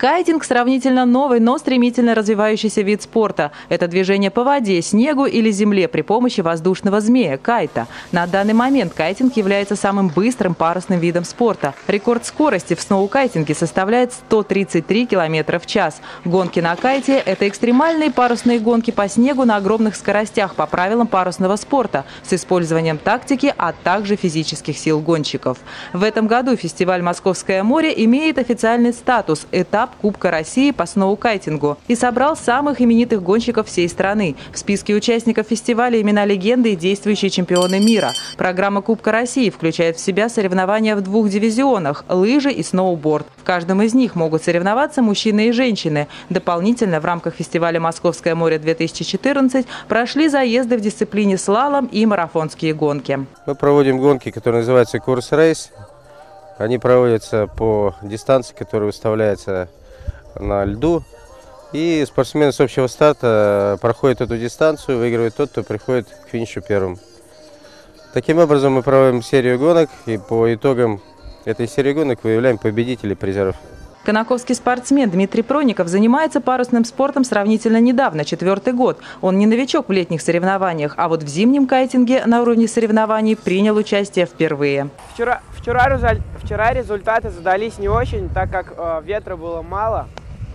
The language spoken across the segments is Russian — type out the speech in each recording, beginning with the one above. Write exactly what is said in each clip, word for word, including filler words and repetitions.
Кайтинг – сравнительно новый, но стремительно развивающийся вид спорта. Это движение по воде, снегу или земле при помощи воздушного змея – кайта. На данный момент кайтинг является самым быстрым парусным видом спорта. Рекорд скорости в сноукайтинге составляет сто тридцать три километра в час. Гонки на кайте – это экстремальные парусные гонки по снегу на огромных скоростях по правилам парусного спорта с использованием тактики, а также физических сил гонщиков. В этом году фестиваль «Московское море» имеет официальный статус – этап Кубка России по сноукайтингу и собрал самых именитых гонщиков всей страны. В списке участников фестиваля имена легенды и действующие чемпионы мира. Программа Кубка России включает в себя соревнования в двух дивизионах – лыжи и сноуборд. В каждом из них могут соревноваться мужчины и женщины. Дополнительно в рамках фестиваля «Московское море-две тысячи четырнадцать» прошли заезды в дисциплине слалом и марафонские гонки. Мы проводим гонки, которые называются курс-рейс. Они проводятся по дистанции, которая выставляется на льду. И спортсмены с общего старта проходят эту дистанцию, выигрывает тот, кто приходит к финишу первым. Таким образом мы проводим серию гонок, и по итогам этой серии гонок выявляем победителей, призеров. Конаковский спортсмен Дмитрий Проников занимается парусным спортом сравнительно недавно, четвертый год. Он не новичок в летних соревнованиях, а вот в зимнем кайтинге на уровне соревнований принял участие впервые. Вчера, вчера, вчера результаты задались не очень, так как э, ветра было мало.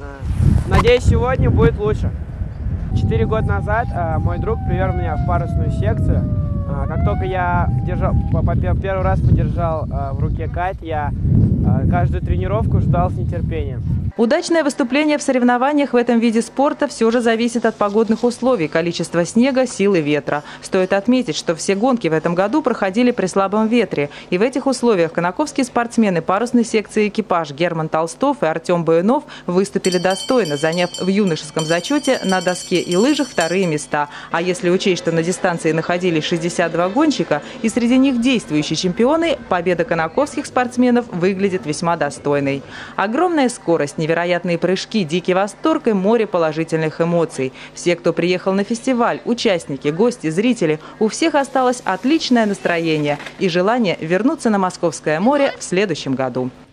Э, надеюсь, сегодня будет лучше. Четыре года назад э, мой друг привел меня в парусную секцию. Э, как только я держал, по, по, первый раз подержал э, в руке кайт, я э, каждую тренировку ждал с нетерпением. Удачное выступление в соревнованиях в этом виде спорта все же зависит от погодных условий, количества снега, силы ветра. Стоит отметить, что все гонки в этом году проходили при слабом ветре. И в этих условиях конаковские спортсмены парусной секции «Экипаж» Герман Толстов и Артем Боюнов выступили достойно, заняв в юношеском зачете на доске и лыжах вторые места. А если учесть, что на дистанции находились шестьдесят два гонщика и среди них действующие чемпионы, победа конаковских спортсменов выглядит весьма достойной. Огромная скорость, невероятные прыжки, дикий восторг и море положительных эмоций. Все, кто приехал на фестиваль, участники, гости, зрители, у всех осталось отличное настроение и желание вернуться на Московское море в следующем году.